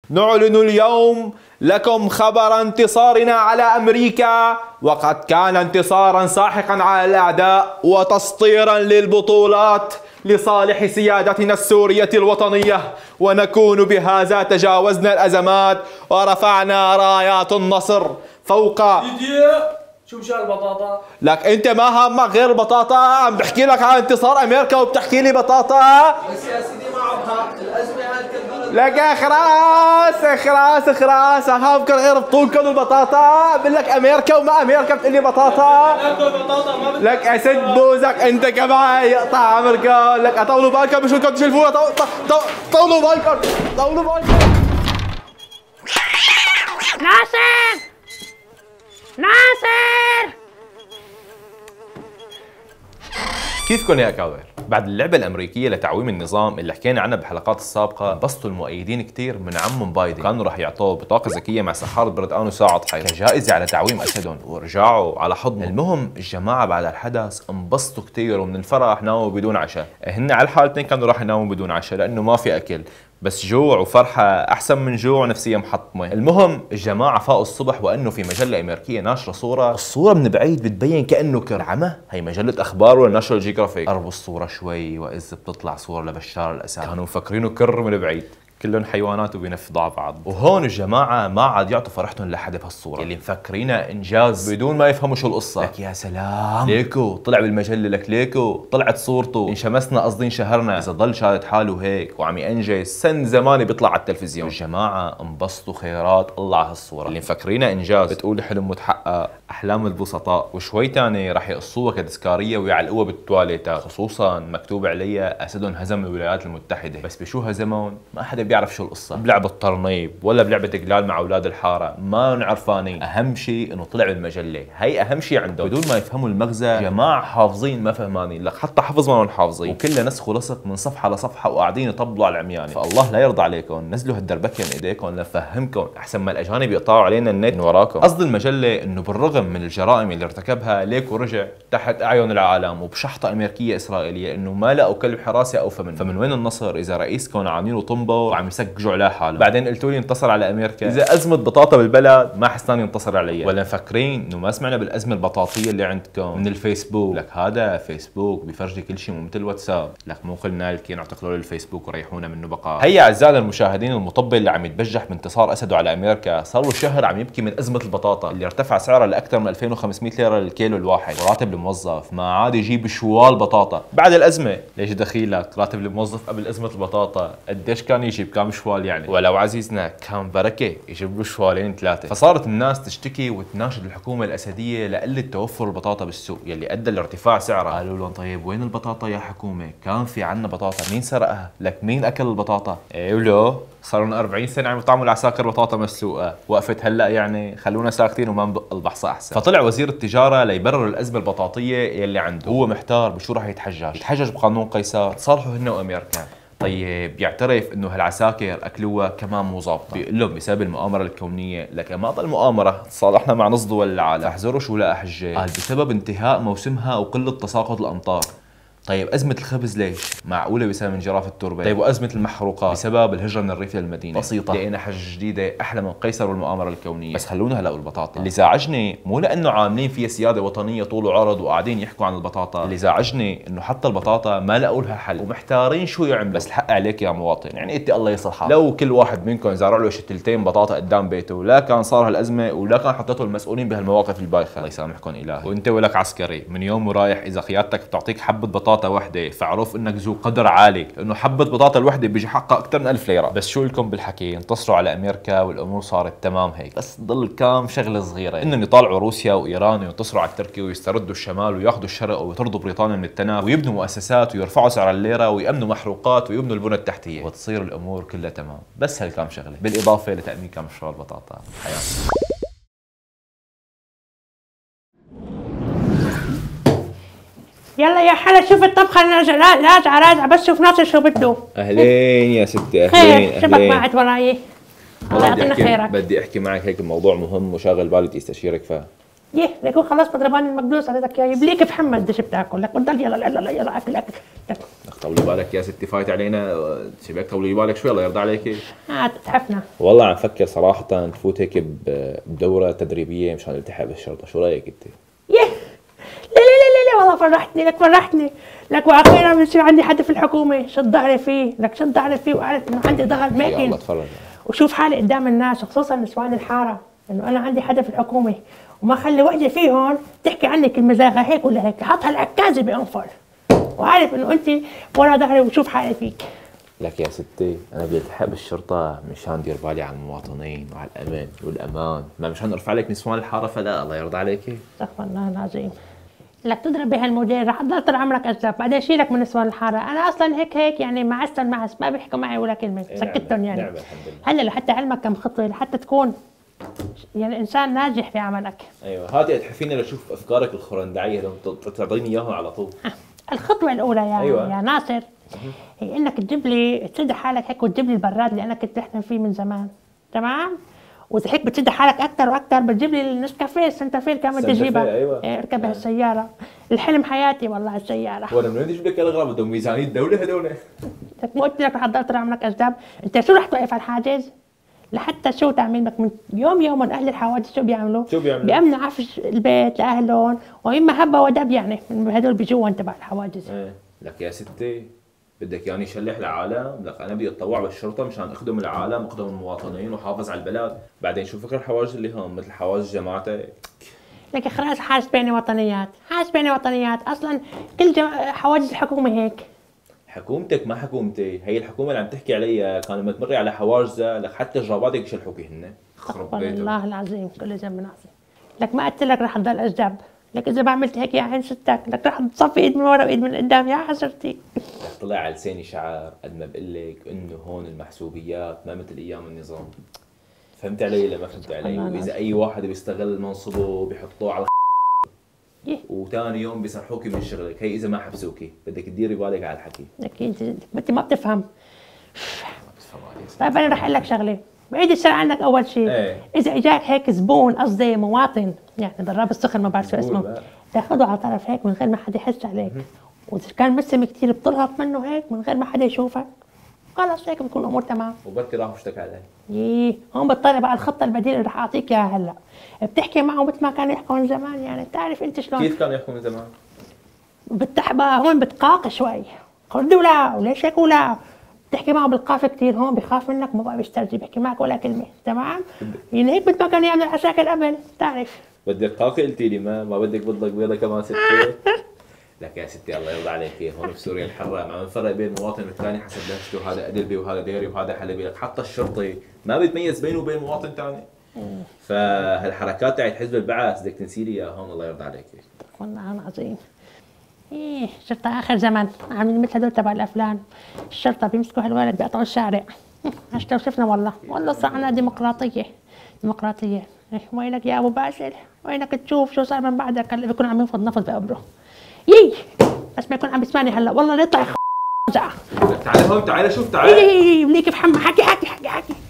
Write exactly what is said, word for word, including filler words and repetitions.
نعلن اليوم لكم خبر انتصارنا على أمريكا، وقد كان انتصارا ساحقا على الأعداء وتسطيرا للبطولات لصالح سيادتنا السورية الوطنية، ونكون بهذا تجاوزنا الأزمات ورفعنا رايات النصر فوق. شو مشان البطاطا؟ لك انت ما همك غير البطاطا؟ عم بحكي لك عن انتصار امريكا وبتحكي لي بطاطا؟ بس يا سيدي ما عم الازمه هالكل. لك اخراس اخراس اخراس هافكر غير بطولكم البطاطا؟ بقول لك امريكا وما امريكا بتقول لي بطاطا؟ لك اسد بوزك انت كمان يقطع عمركم. لك طولوا بالكم مش بدكم تشلفونا. طولوا بالكم طولوا بالكم. ناصر ناصر كيفكن يا اكاذر؟ بعد اللعبة الأمريكية لتعويم النظام اللي حكينا عنها بالحلقات السابقة، انبسطوا المؤيدين كثير من عمهم بايدن، كانوا رح يعطوه بطاقة ذكية مع سحارة بردقان وساعة حي كجائزة على تعويم أسدهم ورجعوا على حضنه. المهم الجماعة بعد الحدث انبسطوا كثير ومن الفرح ناموا بدون عشاء. هن على الحالتين كانوا راح يناموا بدون عشاء لأنه ما في أكل، بس جوع وفرحة أحسن من جوع ونفسية محطمة. المهم الجماعة فاقوا الصبح وأنه في مجلة أمريكية ناشرة صورة، الصورة من بعيد بتبين كأنه كرعمة. هي مجلة أخبار ولا ناشونال جيوغرافيك؟ قربوا الصورة شوي وإذ بتطلع صورة لبشار الأسد، كانوا مفكرينه كر من بعيد، كلهم حيوانات وبينفضوا على بعض. وهون الجماعة ما عاد يعطوا فرحتهم لحد بهالصورة اللي مفكرينها إنجاز بدون ما يفهموا شو القصة. لك يا سلام ليكو طلع بالمجلة، لك ليكو طلعت صورته، انشمسنا قصدي انشهرنا. إذا ضل شادد حاله هيك وعم ينجز سن زماني بيطلع على التلفزيون. الجماعة انبسطوا خيرات الله على هالصورة اللي مفكرينها إنجاز بتقول حلم متحقق أحلام البسطاء، وشوي تاني راح يقصوها كتذكارية ويعلقوها بالتواليتات، خصوصا مكتوب عليها أسدهم هزم الولايات المتحدة. بس بشو هزمون؟ ما حدا بيعرف شو القصة، بلعبة طرنيب ولا بلعبة قلال مع اولاد الحارة، ما نعرفانين. اهم شيء انه طلع بالمجلة، هي اهم شيء عندهم بدون ما يفهموا المغزى. جماعة حافظين ما فهمانين، لك حتى حفظ ما حافظين، وكله نسخ ولصق من صفحة لصفحة وقاعدين يطبلوا على العميان. فالله لا يرضى عليكم، نزلوا هالدربكة من ايديكم لنفهمكم احسن ما الاجانب يقطعوا علينا النت من وراكم. قصد المجلة انه بالرغم من الجرائم اللي ارتكبها ليكو رجع تحت اعين العالم وبشحطة امريكية اسرائيلية انه ما لقوا كلب حراسة اوفى منه. فمن وين النصر اذا رئيسكم عاملينه طنبه وعم يسججوا على حاله؟ بعدين قلتوا لي انتصر على امريكا. اذا ازمه بطاطا بالبلد ما حسنان ينتصر عليها، ولا مفكرين انه ما سمعنا بالازمه البطاطيه اللي عندكم من الفيسبوك؟ لك هذا فيسبوك بيفرجي كل شيء مو مثل الواتساب. لك مو قلنا لك نعتقلوا الفيسبوك وريحونا منه بقى. هيا اعزائنا المشاهدين، المطبل اللي عم يتبجح بانتصار اسده على امريكا صار له شهر عم يبكي من ازمه البطاطا اللي ارتفع سعرها لاكثر من ألفين وخمسمئة ليره للكيلو الواحد، وراتب الموظف ما عاد يجيب شوال بطاطا بعد الازمه. ليش دخيلك؟ راتب الموظف قبل ازمه البطاطا قديش كان يجيب؟ كم شوال يعني؟ ولو عزيزنا كان بركه يجيب له شوالين ثلاثه. فصارت الناس تشتكي وتناشد الحكومه الاسديه لقله توفر البطاطا بالسوق يلي ادى لارتفاع سعرها. قالوا لهم طيب وين البطاطا يا حكومه؟ كان في عنا بطاطا، مين سرقها؟ لك مين اكل البطاطا؟ ايه ولو صار لنا أربعين سنه عم يطعموا العساكر بطاطا مسلوقه، وقفت هلا يعني خلونا ساكتين وما ندق البحصه احسن. فطلع وزير التجاره ليبرر الازمه البطاطيه يلي عنده، هو محتار بشو راح يتحجج، يتحجج بقانون قيصر تصالحوا هن وامريكا. طيب بيعترف انه هالعساكر اكلوها كمان مو ظابطه، بيقول لهم بسبب المؤامره الكونيه. لكن ما ضل مؤامره، تصالحنا مع نص دول العالم. احذروا شو لا حجه، قال بسبب انتهاء موسمها وقله تساقط الامطار. طيب أزمة الخبز ليش؟ معقولة بسبب انجراف التربة. طيب وأزمة المحروقات بسبب الهجرة من الريف للمدينة. بسيطة، لقينا حجة جديدة أحلى من قيصر والمؤامرة الكونية. بس خلونا هلا البطاطا. اللي زعجني مو لأنه عاملين فيها سيادة وطنية طول وعرض وقاعدين يحكوا عن البطاطا، اللي زعجني إنه حتى البطاطا ما لقوا لها حل ومحتارين شو يعملوا. بس الحق عليك يا مواطن، يعني أنت الله يصلحك، لو كل واحد منكم زارع له شتلتين بطاطا قدام بيته لا كان صار هالأزمة ولا كان حطيته المسؤولين بهالمواقف البايخة. الله يسامحكم إلهي. وأنت ولك عسكري من يوم ورايح إذا قيادتك بتعطيك حبة بطاطا وحدة فعرف انك ذو قدر عالي، لانه حبه بطاطا الوحده بيجي حقها اكثر من ألف ليره. بس شو لكم بالحكي، انتصروا على امريكا والامور صارت تمام هيك. بس ضل كام شغله صغيره، انهم يطالعوا روسيا وايران وينتصروا على تركيا ويستردوا الشمال وياخذوا الشرق ويطردوا بريطانيا من التناف ويبنوا مؤسسات ويرفعوا سعر الليره ويامنوا محروقات ويبنوا البنى التحتيه وتصير الامور كلها تمام. بس هالكام شغله بالاضافه لتامين كم شوال بطاطا حياتي. يلا يا حلا شوف الطبخة راجعة راجعة بس شوف ناصر شو بده. أهلين يا ستي أهلين. خير شبك بعد وراي؟ الله يعطينا خيرك. بدي أحكي معك هيك بموضوع مهم وشاغل بالي بدي استشيرك فيه. يه ليكون خلاص بضربان المقدوس على ذاك يا يبليك في حمى الدش بتاكل لك بضل يلا يلا يلا أكل أكل. طولي بالك يا ستي، فايت علينا شبيك، طولي بالك شوي الله يرضى عليك. اه تتحفنا. والله عم فكر صراحة تفوت هيك بدورة تدريبية مشان التحق بالشرطة، شو رأيك انت؟ يه لا لا لا لا والله فرحتني لك فرحتني لك، واخيرا بصير عندي حدا في الحكومة شد ظهري فيه، لك شد ظهري فيه وعرف انه عندي ظهر يا الله ماكن، تفرج. وشوف حالي قدام الناس وخصوصا نسوان الحارة انه انا عندي حدا في الحكومة، وما خلي وحدة فيهم تحكي عني كلمة زي هيك ولا هيك، حطها العكازة بأنفر، وعارف انه انت ورا ظهري وشوف حالي فيك. لك يا ستي انا بدي التحق بالشرطة مشان دير بالي على المواطنين وعلى الامن والامان، ما مشان ارفع لك نسوان الحارة فلا، الله يرضى عليك. استغفر الله العظيم. لك تضرب بهالمدير رح تضل طول عمرك اذاب، بعدين شيلك من نسوان الحاره، انا اصلا هيك هيك يعني معسل معس ما بيحكوا معي ولا كلمه، سكتهم يعني. نعم الحمد لله. هلا لحتى علمك كم خطوه لحتى تكون يعني انسان ناجح في عملك. ايوه هاتي اتحفيني لاشوف افكارك الخرندعيه لو تعطيني اياهم على طول. الخطوه الاولى يا أيوة. يا ناصر هي انك تجيب لي تسد حالك هيك وتجيب لي البراد اللي انا كنت احلم فيه من زمان، تمام؟ واذا هيك بتسد حالك اكثر واكثر بتجيب لي النسكافيه السنتافيل كمان بدي اجيبها. أيوة. إيه اركب هالسياره، الحلم حياتي والله هالسياره. وانا من وين اجيب لك الاغراض؟ بدهم ميزانيه دوله هذول. لك مو قلت لك رح تضل طول عمرك اجداب؟ انت شو رح توقف على الحاجز؟ لحتى شو تعمل بك من يوم يوم اهل الحوادث شو بيعملوا؟ شو بيعملوا؟ بيأمنوا عفش البيت لاهلهم، واما هبه ودب يعني من هدول بيجوا تبع الحواجز. ايه لك يا ستي بدك يعني شلح العالم، لك انا بدي اتطوع بالشرطه مشان اخدم العالم واخدم المواطنين وحافظ على البلد، بعدين شو فكر الحواجز اللي هم مثل حواجز جماعتك؟ لك خلاص حاجز بيني وطنيات، حاجز بيني وطنيات، اصلا كل جم... حواجز الحكومه هيك. حكومتك ما حكومتي، هي الحكومه اللي عم تحكي عليها كانوا متمري على حواجزها، لك حتى جراباتك يشلحوكي هن. خرب بيتهم. والله العظيم كل ذنب عظيم. لك ما قلت لك رح تضل اجدب، لك اذا ما عملت هيك يا عين ستك لك رح تصفي ايد من ورا وايد من قدام يا حسرتي. لك طلع على لساني شعر قد ما بقول لك انه هون المحسوبيات ما مثل ايام النظام. فهمت علي ولا ما فهمت علي؟ واذا اي واحد بيستغل منصبه بيحطوه على وثاني يوم بيسرحوكي من شغلك، هي اذا ما حبسوكي بدك تديري بالك على الحكي. لك انت ما بتفهم. طيب انا رح اقول لك شغله، بعيد الشر عنك اول شيء. ايه. اذا اجاك هيك زبون قصدي مواطن يعني ضراب السخن ما بعرف شو اسمه، تاخذه على طرف هيك من غير ما حدا يحس عليك، واذا كان مسم كثير بتلهط منه هيك من غير ما حدا يشوفك، خلص هيك بتكون الامور تمام. وبركي راح اشتكى علي. ييه هون بتطلع بقى الخطه البديله اللي رح اعطيك اياها هلا، بتحكي معه مثل ما كانوا يحكوا من زمان، يعني بتعرف انت شلون كيف كانوا يحكوا من زمان؟ بتح بقى هون بتقاق شوي، خردوا لا وليش هيك ولا، بتحكي معه بالقافه كثير، هون بخاف منك ما بقى بيسترجي بيحكي معك ولا كلمه، تمام؟ يعني هيك مثل ما كانوا يعملوا عساكر قبل، بتعرف. بدك قاقي قلتي لي، ما ما بدك بضلك بيضه كمان ستي. لك يا ستي الله يرضى عليك، هون في سوريا الحرة ما بنفرق بين مواطن والثاني حسب لهجته، هذا ادلبي وهذا ديري وهذا حلبي، لك حتى الشرطي ما بتميز بينه وبين مواطن ثاني. فهالحركات تاعت حزب البعث بدك تنسي لي اياها هون الله يرضى عليك. والله العظيم. ايه شرطة اخر زمن عاملين مثل هدول تبع الافلام، الشرطة بيمسكوا هالولد بيقطعوا الشارع. هش لو شفنا والله، والله صار عنا ديمقراطية، ديمقراطية. إيه وينك يا ابو باسل؟ وينك تشوف شو صار من بعدك؟ هلا بيكون عم ينفض نفض بقبره. يي بس ما يكون عم بيسمعني هلا والله نطلع. تعال هون تعال شوف تعال. يي يي يي كيف حمى حكي حكي حكي حكي.